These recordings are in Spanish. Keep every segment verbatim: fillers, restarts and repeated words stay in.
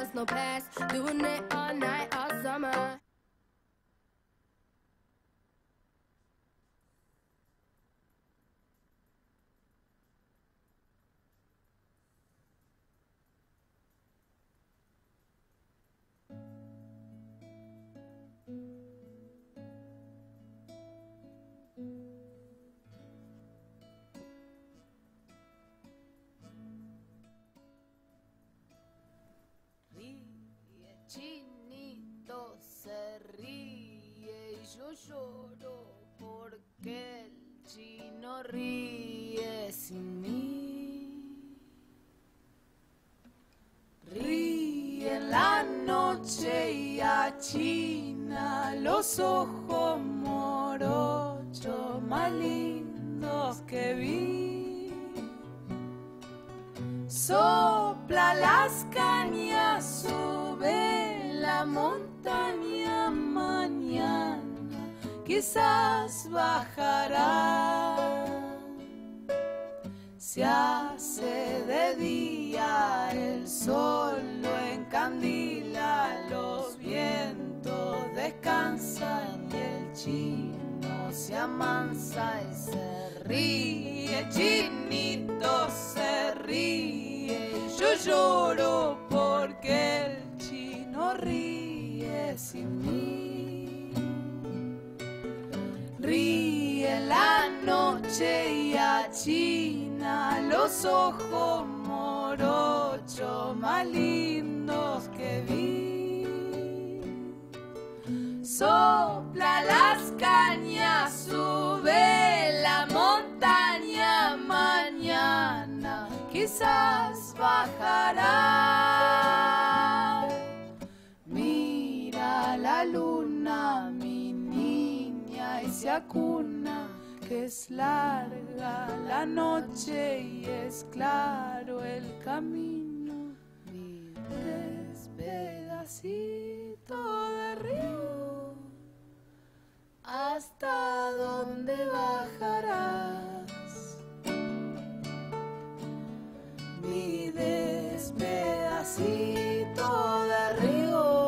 past, no past. Doing it all night, all summer. Chinito se ríe y yo lloro porque el chino ríe sin mí. Ríe en la noche y achina los ojos morochos más lindos que vi. Sopla las cañas, sube la montaña mañana, quizás bajará. Se hace de día, el sol lo encandila, los vientos descansan y el chino se amansa y se ríe. Chinito se ríe y yo lloro porque el chino ríe sin mí. Ríe en la noche y achina los ojos morochos más lindos que vi. Sopla las cañas, sube la montaña mañana, quizás bajará. Mira la luna, mi niña, y se acuna, que es larga la noche y es claro el camino. Mi pedacito de río, ¿hasta dónde bajarás? Mi despedacito de río.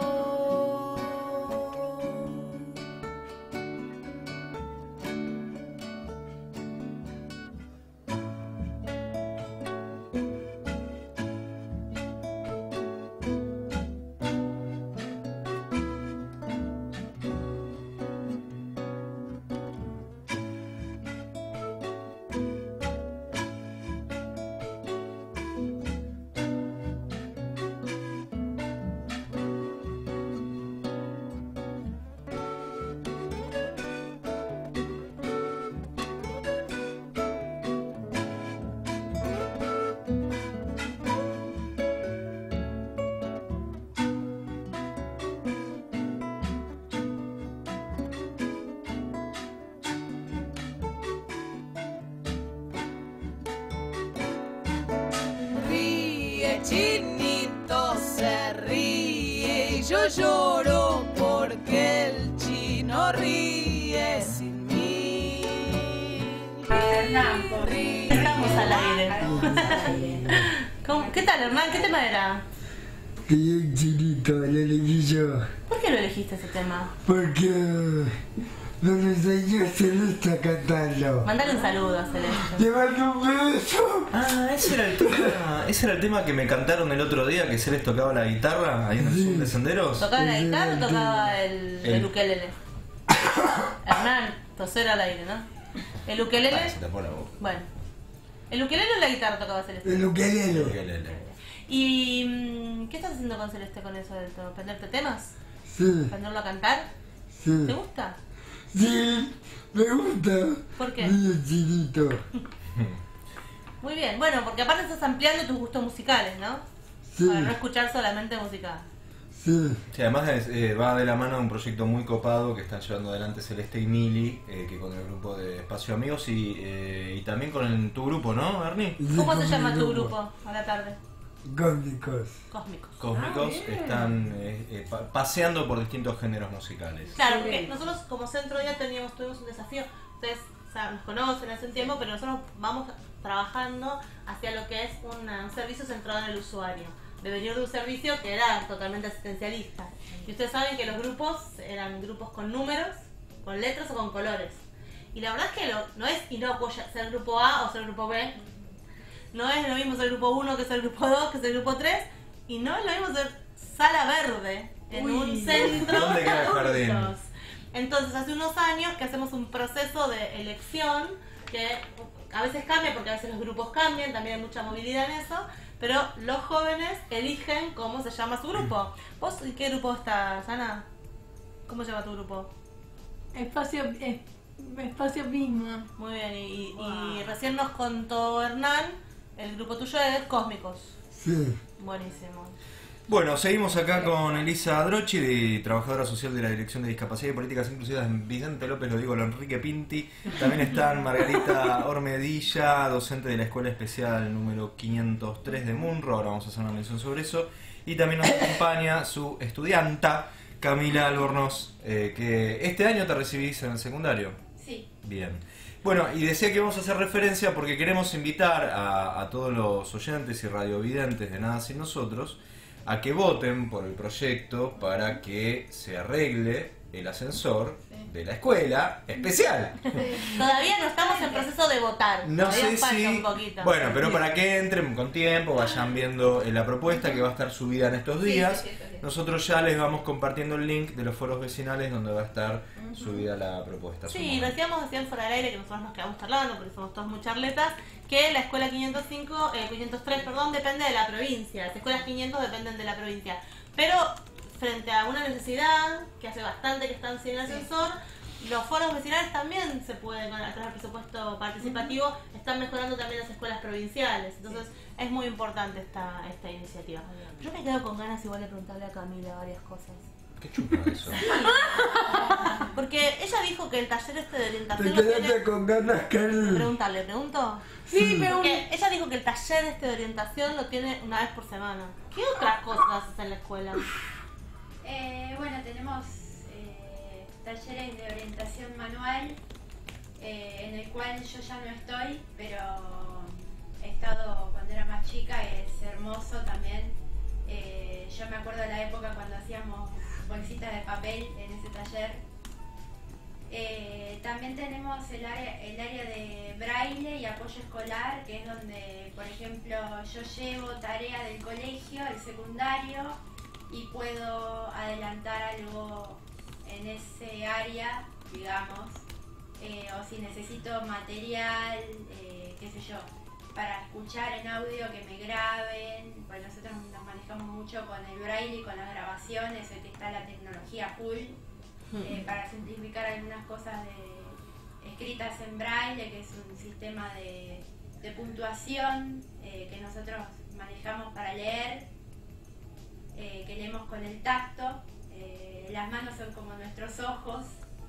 Chinito se ríe y yo lloro porque el chino ríe sin mí. Hernán, Ríe. estamos al aire. ¿Cómo- ¿Qué tal, Hernán? ¿Qué tema era? Bien chinito, lo elegí yo. ¿Por qué lo elegiste ese tema? Porque nos enseñó Celeste a cantarlo. Mandale un saludo a Celeste. Le mando un beso. Ah, ese era, el tema, ese era el tema que me cantaron el otro día, que Celeste tocaba la guitarra ahí en el Sí. Zoom de Senderos. ¿Tocaba la guitarra o tocaba el, el El- ukelele? Hernán, toser al aire, ¿no? ¿El Ah, ukelele? se tapó la boca. Bueno. ¿El ukelele o la guitarra tocaba Celeste? El ukelele. Ukelele. ¿Y mm, qué estás haciendo con Celeste con eso del tema? ¿Aprenderte temas? Sí, ¿Aprenderlo a cantar? sí. ¿Te gusta? Sí, me gusta. ¿Por qué? Bien chinito. Muy bien, bueno, porque aparte estás ampliando tus gustos musicales, ¿no? Sí, Para no escuchar solamente música. sí. Sí, además es, eh, va de la mano de un proyecto muy copado que están llevando adelante Celeste y Mili, eh, que con el grupo de Espacio Amigos y, eh, y también con el- tu grupo, ¿no, Ernie? ¿Cómo se Con llama mi tu grupo a la tarde? Cómicos. Cósmicos. Cósmicos, Ah, bien. están eh, eh, pa- paseando por distintos géneros musicales. Claro, porque nosotros como centro ya teníamos, tuvimos un desafío. Ustedes o sea, nos conocen hace un tiempo, pero nosotros vamos trabajando hacia lo que es una- un servicio centrado en el usuario. de venir de un servicio que era totalmente asistencialista. Y ustedes saben que los grupos eran grupos con números, con letras o con colores. Y la verdad es que lo, no es inocuo ser grupo A o ser grupo B. No es lo mismo ser grupo uno que ser grupo dos, que ser grupo tres. Y no es lo mismo ser sala verde en Uy. un centro ¿Dónde de queda el jardín? adultos. Entonces hace unos años que hacemos un proceso de elección que a veces cambia porque a veces los grupos cambian, también hay mucha movilidad en eso, pero los jóvenes eligen cómo se llama su grupo. ¿Vos en qué grupo estás, Ana? ¿Cómo se llama tu grupo? Espacio, es- espacio mismo. Muy bien, y, y Wow. recién nos contó Hernán, el grupo tuyo es Cósmicos. Sí. Buenísimo. Bueno, seguimos acá con Elisa Drochi, de trabajadora social de la Dirección de Discapacidad y Políticas Inclusivas en Vicente López, lo digo, Enrique Pinti. También están Margarita Ormedilla, docente de la Escuela Especial número quinientos tres de Munro, ahora vamos a hacer una mención sobre eso. Y también nos acompaña su estudianta, Camila Albornoz, eh, que este año te recibís en el secundario. Sí. Bien. Bueno, y decía que vamos a hacer referencia porque queremos invitar a, a todos los oyentes y radiovidentes de Nada Sin Nosotros a que voten por el proyecto para que se arregle el ascensor de la escuela especial. Todavía no estamos en proceso de votar. No Todavía sé falta si... un poquito. Bueno, pero para que entren con tiempo, vayan viendo eh, la propuesta que va a estar subida en estos días. Sí, sí, sí, sí. Nosotros ya les vamos compartiendo el link de los foros vecinales donde va a estar subida la propuesta. Sí, Somos- decíamos, decían fuera del aire que nosotros nos quedamos charlando porque somos todos muy charletas, que la escuela quinientos cinco, eh, quinientos tres, perdón, depende de la provincia. Las escuelas quinientos dependen de la provincia. Pero frente a una necesidad, que hace bastante que están sin ascensor, los foros vecinales también se pueden, con- a través del presupuesto participativo, están mejorando también las escuelas provinciales. Entonces es muy importante esta, esta iniciativa. Yo me quedo con ganas igual de preguntarle a Camila varias cosas. Qué chupa eso. Porque ella dijo que el taller este de Te orientación lo tiene... quedaste con ganas, Cari. Preguntarle, ¿pregunto? Sí, me Porque ella dijo que el taller este de orientación lo tiene una vez por semana. ¿Qué otras cosas haces en la escuela? Eh, bueno, tenemos eh, talleres de orientación manual, eh, en el cual yo ya no estoy, pero he estado cuando era más chica, es hermoso también. Eh, yo me acuerdo de la época cuando hacíamos bolsitas de papel en ese taller. Eh, también tenemos el área, el área de braille y apoyo escolar, que es donde, por ejemplo, yo llevo tarea del colegio, el secundario, y puedo adelantar algo en ese área, digamos, eh, o si necesito material, eh, qué sé yo, para escuchar en audio que me graben, pues nosotros nos manejamos mucho con el braille y con las grabaciones, hoy que está la tecnología full, eh, para simplificar algunas cosas de, escritas en braille, que es un sistema de, de puntuación eh, que nosotros manejamos para leer, eh, que leemos con el tacto, eh, las manos son como nuestros ojos.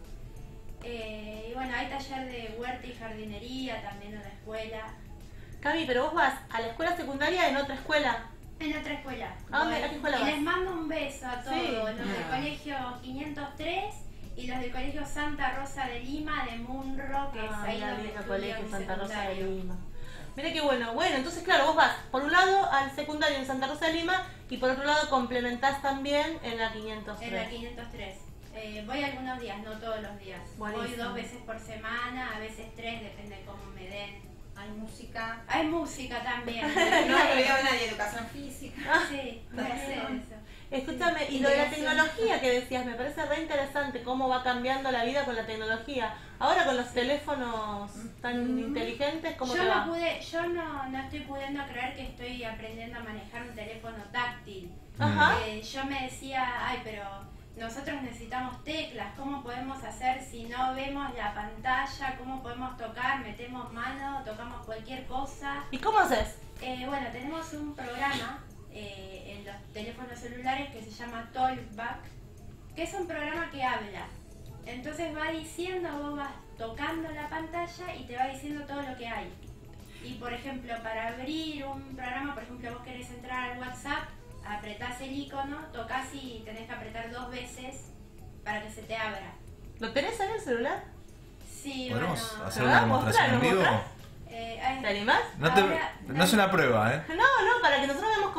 Eh, y bueno, hay taller de huerta y jardinería también en la escuela. Cami, pero vos vas a la escuela secundaria en otra escuela. En otra escuela. ¿A Voy. dónde? ¿A qué escuela y vas? les mando un beso a todos, Sí. los del colegio quinientos tres y los del colegio Santa Rosa de Lima de Munro, que es Ah, ahí la donde linda estudio colegio mi Santa Rosa de secundario. Lima. Mira qué bueno. Bueno, entonces claro, vos vas por un lado al secundario en Santa Rosa de Lima y por otro lado complementás también en la quinientos tres. En la quinientos tres. Eh, voy algunos días, no todos los días. Voy Buenísimo. dos veces por semana, a veces tres, depende de cómo me den. Hay música. Hay música también. No veo nadie, educación física. Sí, voy a hacer eso. Escúchame, y lo de la tecnología que decías, me parece re interesante cómo va cambiando la vida con la tecnología. Ahora con los teléfonos tan inteligentes, ¿cómo yo te va? no pude, yo no, no estoy pudiendo creer que estoy aprendiendo a manejar un teléfono táctil. Ajá. Eh, yo me decía, ay, pero nosotros necesitamos teclas, ¿cómo podemos hacer si no vemos la pantalla? ¿Cómo podemos tocar? Metemos mano, tocamos cualquier cosa. ¿Y cómo haces? Eh, bueno, tenemos un programa eh, en los teléfonos celulares que se llama Talkback, que es un programa que habla. Entonces va diciendo, vos vas tocando la pantalla y te va diciendo todo lo que hay. Y por ejemplo, para abrir un programa, por ejemplo, vos querés entrar al WhatsApp, apretás el icono, tocas y tenés que apretar dos veces para que se te abra. ¿Lo tenés ahí en el celular? Sí, ¿Podemos bueno. hacer ¿Me una vas a mostrar, demostración en me vivo? mostrás? eh, ay, ¿Te animás? No, te- ahora- no es una prueba, ¿eh? No, no, para que nosotros veamos cómo es.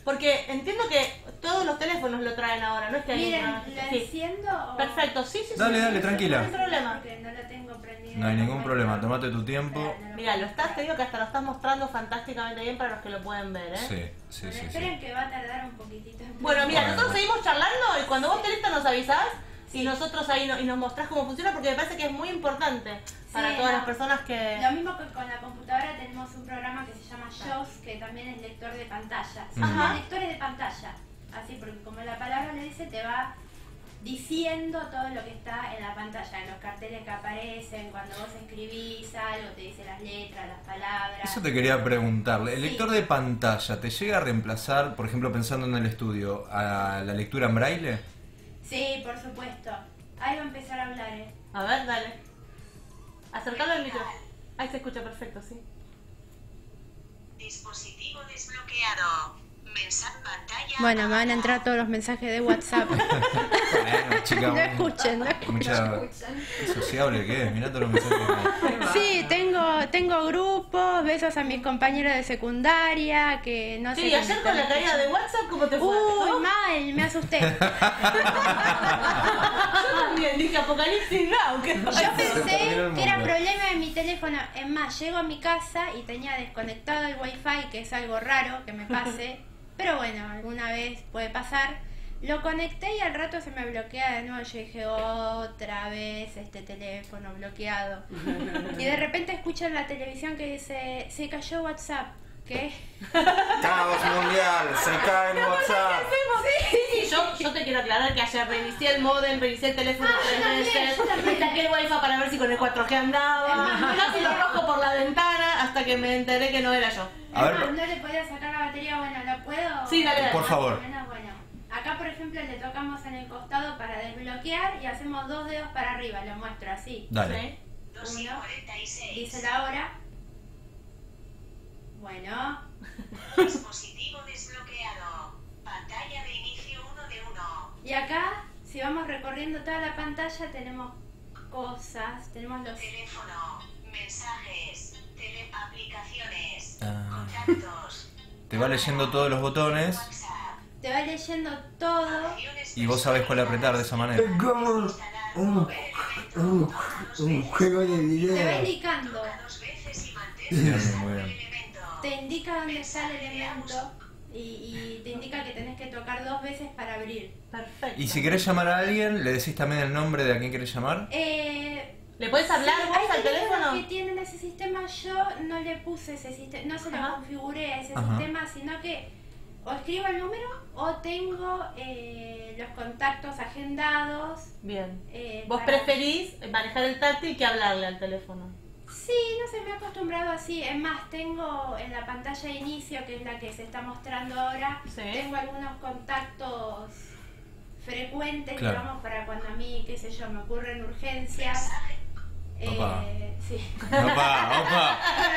Porque entiendo que todos los teléfonos lo traen ahora, no es que hay Miren, una- ¿lo sí. enciendo o...? Perfecto, sí, sí, Dale, sí. dale, sí, tranquila. No hay problema. Porque no lo tengo prendido. No hay ningún problema, tomate tu tiempo. Mira, lo estás, te digo que hasta lo estás mostrando fantásticamente bien para los que lo pueden ver, ¿eh? Sí, sí, Bueno, sí, esperen sí. que va a tardar un poquitito. en Bueno, mira, Bueno. nosotros seguimos charlando y cuando vos estés lista nos avisás y Sí. nosotros ahí no- y nos mostrás cómo funciona porque me parece que es muy importante para Sí, todas no. las personas que... Lo mismo que con la computadora tenemos un programa que se llama JAWS, que también es lector de pantalla. Se llama Ajá. lectores de pantalla. Así, porque como la palabra le dice, te va diciendo todo lo que está en la pantalla, en los carteles que aparecen, cuando vos escribís algo, te dice las letras, las palabras. Eso te quería preguntarle. ¿El Sí. lector de pantalla te llega a reemplazar, por ejemplo, pensando en el estudio, a la lectura en braille? Sí, por supuesto. Ahí va a empezar a hablar, ¿eh? A ver, dale. Acercalo al micro. Ahí se escucha perfecto, sí. Dispositivo desbloqueado. Mensaje pantalla. Bueno, me van a entrar todos los mensajes de WhatsApp. Bueno, chica, No un- escuchen, no escuchen. mucha... ¿Qué sociable que es? Mirá todos los mensajes que hay. Sí, tengo, tengo grupos, besos a mis compañeros de secundaria, que no sé... Sí, qué ayer me con la están caída de escuchando. WhatsApp, ¿cómo te fue? Uy, ¿No? mal, me asusté. Yo también dije Apocalipsis Now. que- Yo Se terminó pensé el que era mundo. problema de mi teléfono. Es más, llego a mi casa y tenía desconectado el wifi, que es algo raro que me pase. Pero bueno, alguna vez puede pasar. Lo conecté y al rato se me bloquea de nuevo. Yo dije, otra vez este teléfono bloqueado. Y de repente escucho en la televisión que dice, se cayó WhatsApp. ¿Qué? Caos mundial, se cae en WhatsApp. Sí, sí, yo, yo te quiero aclarar que ayer revisé el modem, revisé el teléfono Ah, yo tres también, veces, yo también. saqué el wifi para ver si con el cuatro G andaba, casi lo rojo por la ventana hasta que me enteré que no era yo. A ver, Es más, no le podía sacar la batería. Bueno, ¿lo puedo? Sí, dale, dale. Por favor. Bueno, bueno. Acá, por ejemplo, le tocamos en el costado para desbloquear y hacemos dos dedos para arriba. Lo muestro así. dale. ¿Sí? dos y cuarenta y seis. Dice la hora. Bueno. Dispositivo desbloqueado. Pantalla de inicio uno de uno. Y acá, si vamos recorriendo toda la pantalla, tenemos cosas. Tenemos los... Teléfono. Mensajes. Tele aplicaciones. Ah. Contactos. Te va leyendo todos los botones WhatsApp. Te va leyendo todo. Acciones y vos sabés cuál apretar de esa manera. Es como un, un, un juego de Te va video. indicando. Dos veces y mantén Bien, muy bien. el elemento. Te indica dónde está el elemento. Y, y te indica que tenés que tocar dos veces para abrir. Perfecto. Y si querés llamar a alguien, le decís también el nombre de a quién querés llamar. Eh... ¿Le puedes hablar Sí, vos hay al teléfonos teléfono? que tienen ese sistema, yo no le puse ese sistema, no se lo Ajá. configuré a ese Ajá. sistema, sino que o escribo el número o tengo eh, los contactos agendados. Bien. eh, ¿Vos para- preferís manejar el táctil que hablarle al teléfono? Sí, no sé, me he acostumbrado así. Es más, tengo en la pantalla de inicio, que es la que se está mostrando ahora, Sí. tengo algunos contactos frecuentes, Claro. digamos, para cuando a mí, qué sé yo, me ocurren urgencias. Opa. Eh, sí. Opa, opa.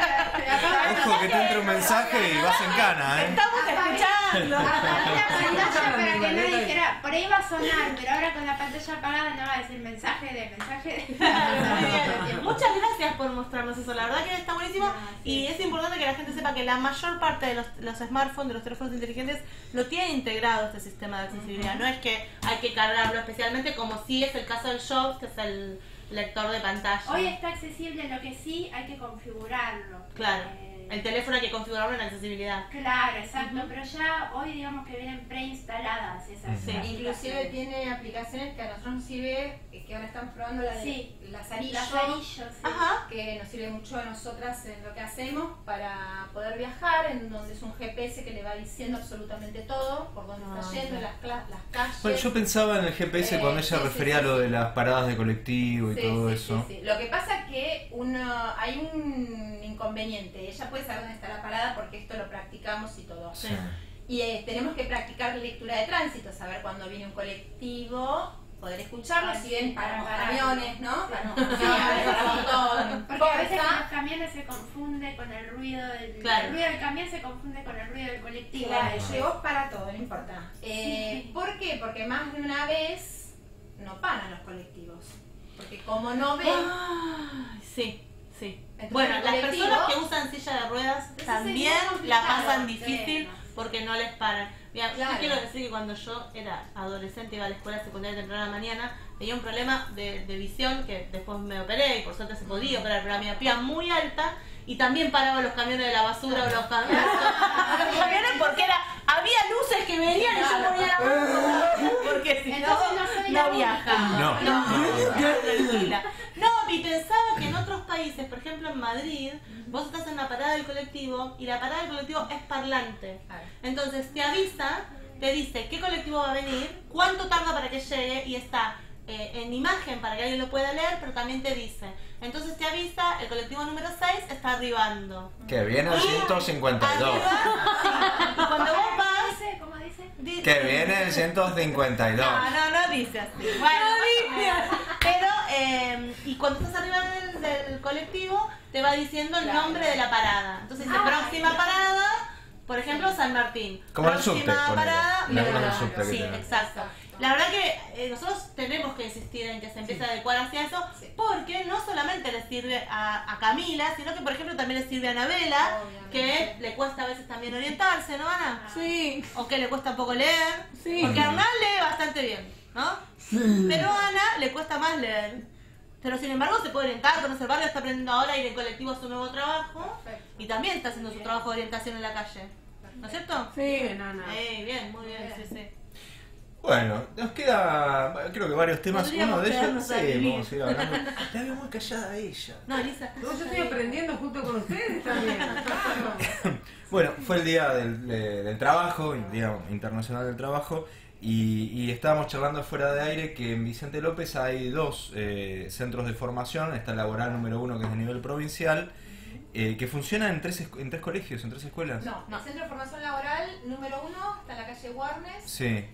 Ojo que te entre un mensaje y vas en cana, ¿eh? ¡Estamos escuchando! Apagué la pantalla para que no dijera, por ahí va a sonar, pero ahora con la pantalla apagada no va a decir mensaje de, mensaje de. Claro, muy bien. Muchas gracias por mostrarnos eso, la verdad que está buenísimo Ah, sí. y es importante que la gente sepa que la mayor parte de los, los smartphones, de los teléfonos inteligentes, lo tiene integrado este sistema de accesibilidad. No es que hay que cargarlo especialmente, como sí es el caso del JAWS, que es el lector de pantalla. Hoy está accesible, lo que sí hay que configurarlo. Claro, Eh, el teléfono hay que configurarlo en accesibilidad. Claro, exacto, pero ya hoy digamos que vienen preinstaladas esas. Sí. aplicaciones. Inclusive tiene aplicaciones que a nosotros nos sirve, eh, que ahora estamos probando la de Sí. Lazarillo, Lazarillo, sí. Ajá. que nos sirve mucho a nosotras en lo que hacemos para poder viajar, en donde es un G P S que le va diciendo absolutamente todo, por dónde Ah, está yendo, ok. las, cla- las calles. Bueno, yo pensaba en el G P S Eh, cuando ella sí, sí, refería a sí, lo de sí. las paradas de colectivo y Sí, todo sí, eso. sí, sí. Lo que pasa es que uno, hay un inconveniente. Ella puede saber dónde está la parada porque esto lo practicamos y todo. Sí. Y eh, tenemos que practicar lectura de tránsito, saber cuando viene un colectivo, poder escucharlo, Ah, si bien sí, para los para camiones, ¿no? Sí. Para los camiones, para todo, no Porque a veces con importa. los camiones se confunde con el ruido del Claro. el ruido del camión se confunde con el ruido del colectivo. Claro, llegó para todo, no importa. Eh, Sí. ¿Por qué? Porque más de una vez no paran los colectivos. Porque como no ven, Ay, sí, sí. Entonces, Bueno, el las colectivo- personas que usan silla de ruedas Eso también sería la complicado, pasan sí, difícil no, sí. porque no les paran. Mira, Claro. yo quiero decir que cuando yo era adolescente, iba a la escuela secundaria temprana a la mañana, tenía un problema de, de visión que después me operé y por suerte se podía operar, pero la miopía muy alta y también paraba los camiones de la basura o los camiones, los camiones porque era, había luces que venían y yo ponía la mano porque si no, Entonces no soy la no única. viajaba. No. no, no, tranquila. No, y pensaba que en otros países, por ejemplo en Madrid, vos estás en la parada del colectivo y la parada del colectivo es parlante. Entonces te avisa, te dice qué colectivo va a venir, cuánto tarda para que llegue y está eh, en imagen para que alguien lo pueda leer, pero también te dice. Entonces te avisa, el colectivo número seis está arribando. Que viene el ciento cincuenta y dos. Arriba, sí. Y cuando vos ¿Cómo vas... dice? ¿Cómo dice? di- Que viene el ciento cincuenta y dos. No, no, no dice así. Bueno, pero, eh, y cuando estás arriba del, del colectivo, te va diciendo el Claro. nombre de la parada. Entonces dice, Ah, próxima claro. parada, por ejemplo, San Martín. Como el próxima subte, ponele. parada, La Belgrano. del subte que Sí, tiene. exacto. La verdad que eh, nosotros tenemos que insistir en que se empiece a adecuar hacia eso, Sí. porque no solamente le sirve a, a Camila, sino que por ejemplo también le sirve a Anabela, Obviamente. que le cuesta a veces también orientarse, ¿no, Ana? Sí, O que le cuesta un poco leer, Sí. porque Hernán lee bastante bien, ¿no? Sí. Pero a Ana le cuesta más leer. Pero sin embargo se puede orientar, conocer el barrio, está aprendiendo ahora a ir en colectivo a su nuevo trabajo Perfecto. y también está haciendo su trabajo de orientación en la calle. ¿No es cierto? sí. Eh, bien, muy bien, sí, sí. Bueno, nos queda, creo que varios temas. Podríamos Uno de ellos, quedarnos a sí, vivir. vamos a ir hablando. La veo muy callada ella. No, Elisa. No, yo estoy aprendiendo junto con ustedes también. Claro. Bueno, fue el día del, de- del trabajo, el Día Internacional del Trabajo, y, y estábamos charlando fuera de aire que en Vicente López hay dos eh, centros de formación. Está el laboral número uno, que es de nivel provincial, eh, que funciona en tres, esc- en tres colegios, en tres escuelas. No, el Centro de Formación Laboral número uno está en la calle Warnes. Sí.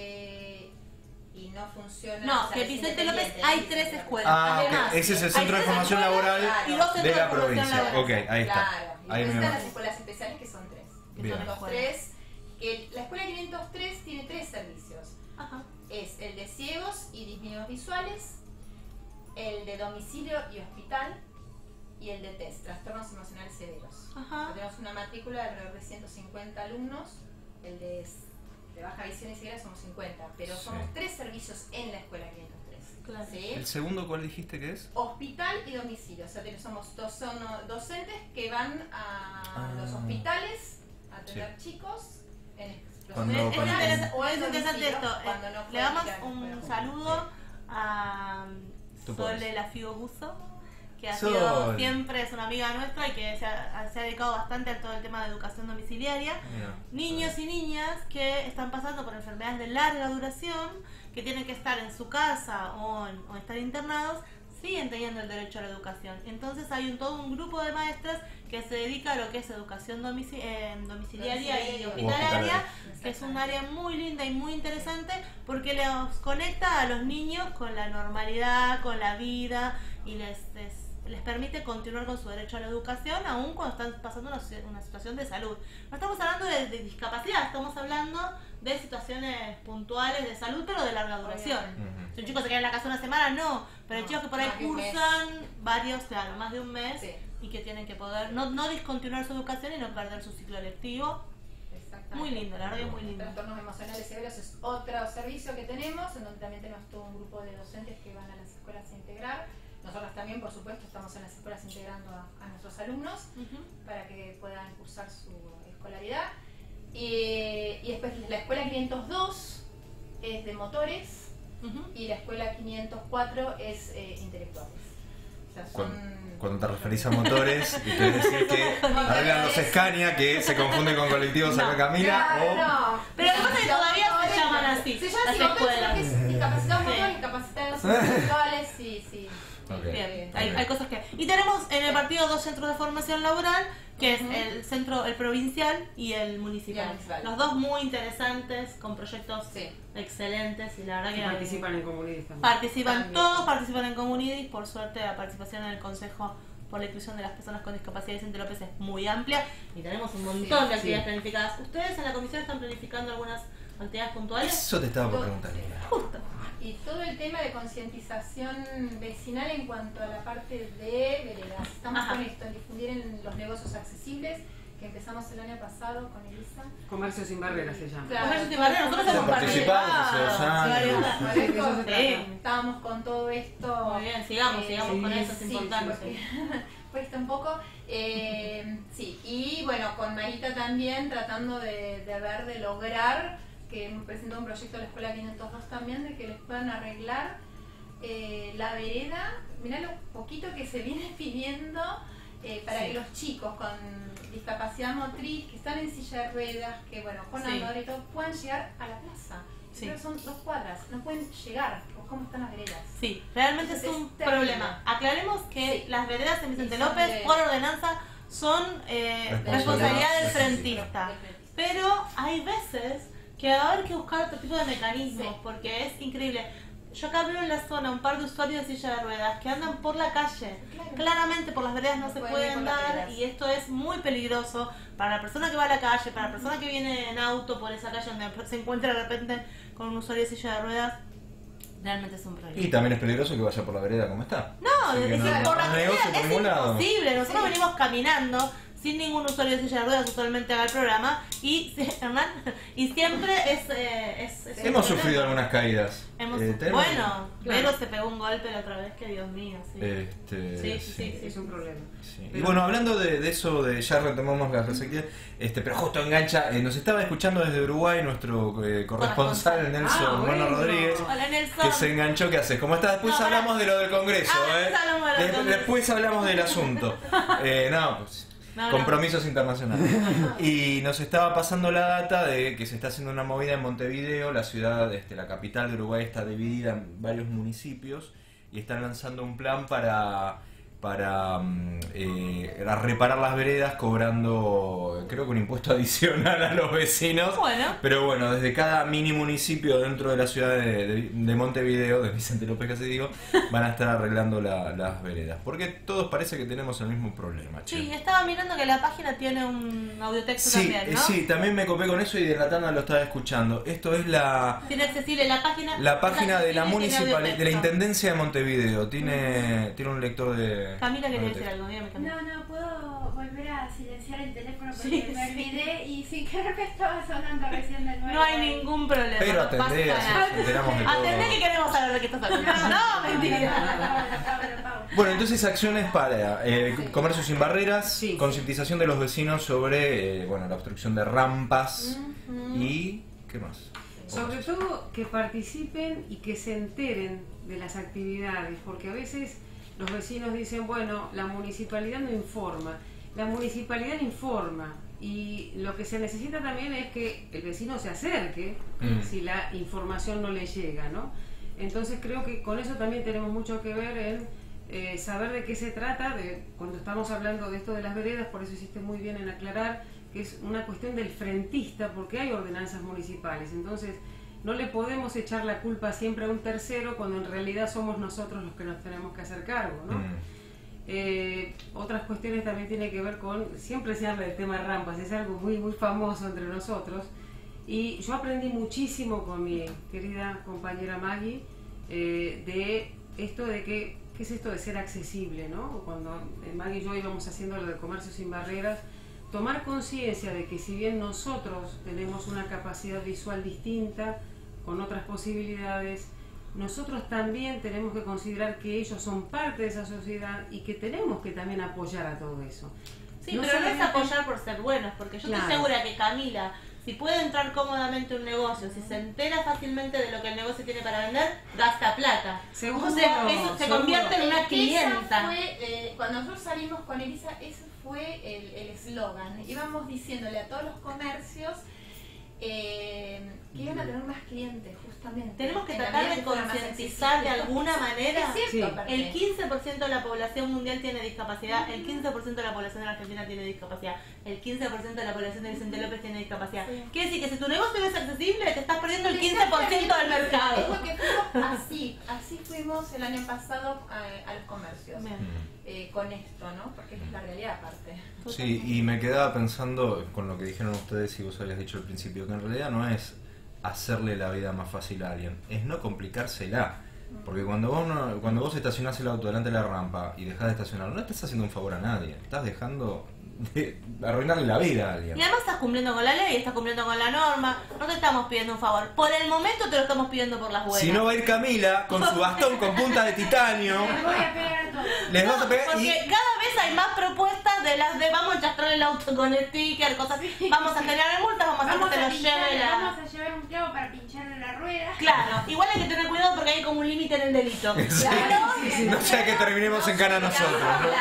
Eh, y no funciona. No, o sea, que es Vicente López independiente, hay es tres independiente. escuelas. Ah, Además, ok. Ese es el hay centro de tres formación escuelas laboral y dos centros de la formación provincia. laboral. Ok, ahí está. Claro, y Ahí después me están las va. escuelas especiales que son tres. Que Bien. son los tres. Que la escuela quinientos tres tiene tres servicios. Ajá. Es el de ciegos y disminuidos visuales, el de domicilio y hospital y el de T E S, trastornos emocionales severos. Ajá. Tenemos una matrícula de alrededor de ciento cincuenta alumnos, el de, de baja visión y ceguera somos cincuenta, pero Sí. somos tres servicios en la escuela quinientos tres. Claro. ¿Sí? ¿El segundo cuál dijiste que es? Hospital y domicilio, o sea, tenemos- somos dos, son docentes que van a Ah. los hospitales a atender chicos en los Cuando- Es, es cuando- interesa- o en es interesante domicilio, esto. cuando no Le pueden damos ir a la escuela un pública. saludo a Tú Sole podés. Lafigo Buzo, que ha Sol. sido siempre es una amiga nuestra y que se ha, se ha dedicado bastante a todo el tema de educación domiciliaria. Mira. Niños y niñas que están pasando por enfermedades de larga duración, que tienen que estar en su casa o, en- o estar internados, siguen teniendo el derecho a la educación. Entonces hay un, todo un grupo de maestras que se dedica a lo que es educación domici- eh, domiciliaria y Domiciliaria. hospitalaria, Hospitalaria. que es un área muy linda y muy interesante porque los conecta a los niños con la normalidad, con la vida y les, les, les permite continuar con su derecho a la educación aún cuando están pasando una, si- una situación de salud. No estamos hablando de, de discapacidad, estamos hablando de situaciones puntuales de salud, pero de larga duración. Ujú. Si un chico se queda en la casa una semana, no, pero hay No, chicos que por ahí más de un mes. cursan varios, claro, más de un mes Sí. y que tienen que poder no, no discontinuar su educación y no perder su ciclo lectivo. Exactamente. Muy lindo, la verdad que es muy lindo. Trastornos emocionales severos es otro servicio que tenemos, en donde también tenemos todo un grupo de docentes que van a las escuelas a integrar. Nosotros también, por supuesto, estamos en las escuelas integrando a, a nuestros alumnos Ujú. para que puedan cursar su escolaridad. Y, y después la escuela quinientos dos es de motores Ujú. y la escuela quinientos cuatro es eh, intelectuales. O sea, son... Cuando, cuando te referís a motores, y querés decir que arreglan los Scania, que se confunde con colectivos acá Camila, Claro, o... no. Pero lo que pasa es que todavía se llaman así, Se llaman así, las motores, escuelas. solo que es discapacitados Sí. motores, discapacitados intelectuales, sí, sí. Ok. Bien, Ok. hay, hay cosas que... Y tenemos en el partido dos centros de formación laboral, que Ujú. es el centro, el provincial y el Y el municipal. municipal. Los dos muy interesantes, con proyectos Sí. excelentes y la verdad Que que... participan en comunidades también. Participan, También. todos participan en Comunidis, por suerte la participación en el Consejo por la Inclusión de las Personas con Discapacidad Vicente López es muy amplia y tenemos un montón Sí, de sí. actividades planificadas. ¿Ustedes en la comisión están planificando algunas actividades puntuales? Eso te estaba por preguntar. Justo. Y todo el tema de concientización vecinal en cuanto a la parte de veredas. Estamos Ajá. con esto, en difundir en los negocios accesibles, que que empezamos el año pasado con Elisa. Comercio sin barreras se llama. Claro. Comercio sin barreras, nosotros Son hemos participantes hace dos participado. años. Con Sí, de esto, eso se trata. Sí. estábamos con todo esto. Muy bien, sigamos, sigamos con eso, es sí, importante. porque cuesta un poco. Eh, sí, y bueno, con Marita también tratando de, de ver, de lograr, que hemos presentado un proyecto a la Escuela quinientos dos también, de que les puedan arreglar eh, la vereda. Mirá lo poquito que se viene pidiendo eh, para Sí. que los chicos con discapacidad motriz, que están en silla de ruedas, que bueno, con Sí. andador y todo, puedan llegar a la plaza. Sí. Pero son dos cuadras, no pueden llegar. ¿Cómo están las veredas? Sí, realmente es Es un terrible. problema. Aclaremos que Sí. las veredas en Vicente Y son López, de- por ordenanza, son eh, Responsabilidad responsabilidad del del frentista. Pero hay veces que va a haber que buscar otro tipo de mecanismos, Sí. porque es increíble. Yo acá veo en la zona un par de usuarios de silla de ruedas que andan por la calle. Claro. Claramente por las veredas no, No se pueden ir pueden por las dar veredas. y esto es muy peligroso para la persona que va a la calle, para la persona que viene en auto por esa calle donde se encuentra de repente con un usuario de silla de ruedas. Realmente es un problema. Y también es peligroso que vaya por la vereda como está. No, Así que es no- decir, no por la hay vereda negocio por es ningún lado. imposible. Nosotros Sí. venimos caminando sin ningún usuario de silla de ruedas usualmente haga el programa y, Hernán, y siempre es... eh, es, es un Hemos problema. sufrido algunas caídas. Hemos- Eh, tenemos- bueno, Vero se pegó un golpe la otra vez, que Dios mío. Sí. Este, Sí, sí, sí, sí. Es un problema. Sí. Y Pero- bueno, hablando de, de eso, de ya retomamos la perspectiva, este, pero justo engancha, eh, nos estaba escuchando desde Uruguay nuestro eh, corresponsal Nelson Ah, Bueno bueno. Rodríguez, Hola, Nelson. que se enganchó, ¿qué haces? ¿Cómo estás? Después No, hablamos de lo del Congreso, Ah, ¿eh? después hablamos de lo del De- Congreso. Después hablamos del asunto. Eh, no, pues, No, no. compromisos internacionales. Y nos estaba pasando la data de que se está haciendo una movida en Montevideo, la ciudad, este, la capital de Uruguay está dividida en varios municipios y están lanzando un plan para para mm, eh, a reparar las veredas cobrando, creo que un impuesto adicional a los vecinos. Bueno. Pero bueno, desde cada mini municipio dentro de la ciudad de, de- de Montevideo, de Vicente López casi digo, van a estar arreglando la- las veredas. Porque todos parece que tenemos el mismo problema, che. Sí, estaba mirando que la página tiene un audiotexto Sí, también, eh, ¿no? sí, también me copé con eso y de la tanda lo estaba escuchando. Esto es la, Tiene accesible la página. la es página de la accesible y tiene municipalidad, de la audiotexto. Intendencia de Montevideo. Tiene, tiene un lector de... Camila quería de decir algo, dígame Camila. No, no, puedo volver a silenciar el teléfono porque Sí, me sí. olvidé y sin querer me estaba sonando recién de nuevo. No hay ningún problema. Pero no pasa atendé, así nada. nos enteramos de todo. Atendé que queremos saber de qué estás hablando. No, mentira. Bueno, entonces acciones para eh, Sí. comercio sin barreras, Sí. concientización de los vecinos sobre eh, bueno, la obstrucción de rampas y... ¿qué más? Sobre todo que participen y que se enteren de las actividades, porque a veces los vecinos dicen, bueno, la municipalidad no informa. La municipalidad informa y lo que se necesita también es que el vecino se acerque Mm. si la información no le llega, ¿no? Entonces creo que con eso también tenemos mucho que ver en eh, saber de qué se trata, de cuando estamos hablando de esto de las veredas, por eso hiciste muy bien en aclarar que es una cuestión del frentista, porque hay ordenanzas municipales, entonces no le podemos echar la culpa siempre a un tercero cuando en realidad somos nosotros los que nos tenemos que hacer cargo, ¿no? Mm. Eh, otras cuestiones también tienen que ver con, siempre se habla del tema rampas, es algo muy muy famoso entre nosotros y yo aprendí muchísimo con mi querida compañera Maggie eh, de esto de que, ¿qué es esto de ser accesible? ¿No? Cuando eh, Maggie y yo íbamos haciendo lo de comercio sin barreras, tomar conciencia de que si bien nosotros tenemos una capacidad visual distinta, con otras posibilidades, nosotros también tenemos que considerar que ellos son parte de esa sociedad y que tenemos que también apoyar a todo eso. Sí, No pero no es solamente- apoyar por ser buenos, porque yo Claro. estoy segura que Camila, si puede entrar cómodamente a un negocio, si se entera fácilmente de lo que el negocio tiene para vender, gasta plata. Seguro, O sea, eso se seguro. convierte en una Esa clienta. fue, eh, cuando nosotros salimos con Elisa, ese fue el el eslogan. Íbamos diciéndole a todos los comercios eh, que iban a tener más clientes, justamente. Tenemos que En la tratar medida de que fuera más concientizar de accesible. alguna manera. Es cierto, Sí. aparte. El quince por ciento de la población mundial tiene discapacidad, el quince por ciento de la población de la Argentina tiene discapacidad, el quince por ciento de la población de Vicente López tiene discapacidad. Sí. Quiere decir que si tu negocio no es accesible, te estás perdiendo el Le quince por ciento estás del perdiendo- mercado. Es lo que fuimos así, así fuimos el año pasado a, a los comercios. Bien. Mm. Eh, con esto, ¿no? Porque es la realidad aparte. Sí, y me quedaba pensando con lo que dijeron ustedes y vos habías dicho al principio, que en realidad no es hacerle la vida más fácil a alguien, es no complicársela. Porque cuando vos, no- cuando vos estacionás el auto delante de la rampa y dejás de estacionar, no estás haciendo un favor a nadie, estás dejando de arruinarle la vida a alguien. Y además estás cumpliendo con la ley, estás cumpliendo con la norma, no te estamos pidiendo un favor. Por el momento te lo estamos pidiendo por las buenas. Si no va a ir Camila con su bastón con punta de titanio. Les voy a pegar a todos. Les vas a pegar Porque y... cada vez hay más propuestas de las de vamos a enchastrar el auto con sticker, cosas así. Vamos a generar multas, vamos a hacer Vamos que te a, lo lleve pinchar, la... vamos a llevar un clavo para pincharle la rueda. Claro, igual hay que tener cuidado porque hay como un límite en el delito. Sí. Claro. No sea que terminemos en cana nosotros.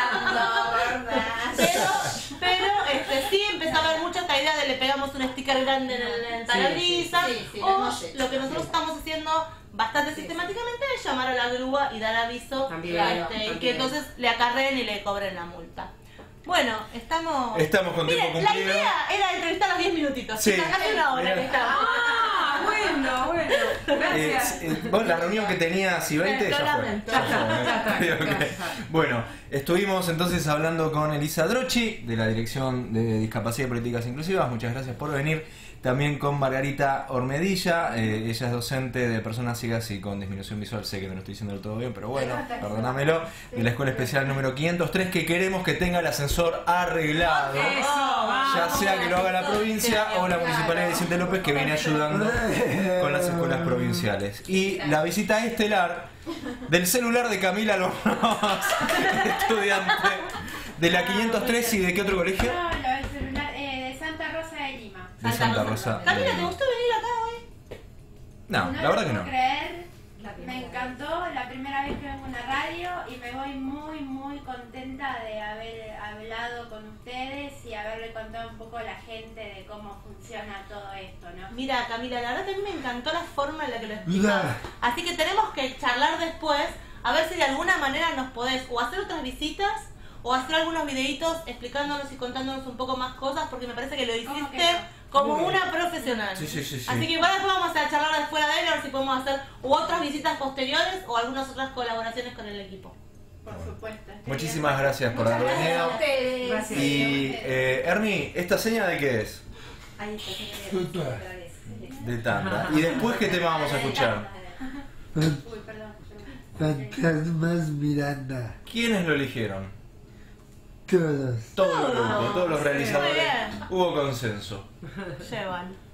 Pero, pero este, sí empezó a haber mucha esta idea de le pegamos un sticker grande en el, en el parabrisas. sí, sí, sí, lo o hemos hecho. lo que nosotros estamos haciendo bastante sistemáticamente es llamar a la grúa y dar aviso. También, este, también. Y que entonces le acarreen y le cobren la multa. Bueno, estamos... Estamos con tiempo Miren, la cumplido. idea era entrevistar a los diez minutitos. Sí. Chicas, hace una hora que estamos. Ah, bueno, bueno. Eh, Gracias. eh, bueno, la reunión que tenía Sibelte Lo ya fue. lamento. Ya Ya está, fue, ya está, eh. ya Ok. está. Bueno, estuvimos entonces hablando con Elisa Drochi de la Dirección de Discapacidad y Políticas Inclusivas. Muchas gracias por venir. También con Margarita Ormedilla, eh, ella es docente de personas ciegas y con disminución visual. Sé que no lo estoy diciendo del todo bien, pero bueno, perdónamelo. De la Escuela Especial número quinientos tres, que queremos que tenga el ascensor arreglado. Eso, Ya vamos. sea que lo haga la provincia o la Municipalidad de Vicente López, que viene ayudando con las escuelas provinciales. Y la visita estelar del celular de Camila Albornoz, estudiante de la quinientos tres y de qué otro colegio? No, lo del celular eh, de Santa Rosa de Lima. De Santa Rosa. Camila, de- ¿te gustó venir acá hoy? No, No la verdad lo que puedo no. creer. Me encantó la primera vez que vengo a una radio y me voy muy muy contenta de haber hablado con ustedes y haberle contado un poco a la gente de cómo funciona todo esto, ¿no? Mira, Camila, la verdad que a mí me encantó la forma en la que lo explicas. Mira. Así que tenemos que charlar después a ver si de alguna manera nos podés o hacer otras visitas o hacer algunos videitos explicándonos y contándonos un poco más cosas, porque me parece que lo ¿Cómo hiciste que no? como una profesional. Sí, sí, sí, sí. Así que igual después vamos a charlar de fuera de él a ver si podemos hacer u otras visitas posteriores o algunas otras colaboraciones con el equipo. Por supuesto. estoy Muchísimas bien. gracias por haber venido. Ustedes. Gracias. Y eh, Ernie, ¿esta seña de qué es? Ahí está, señora. Puta. Otra vez. De tanda. ¿Y después qué tema vamos a escuchar? Uy, perdón. perdón. Fantasmas Miranda. ¿Quiénes lo eligieron? Todos. Todo el grupo, todos los Muy realizadores. bien. Hubo consenso. Llevan.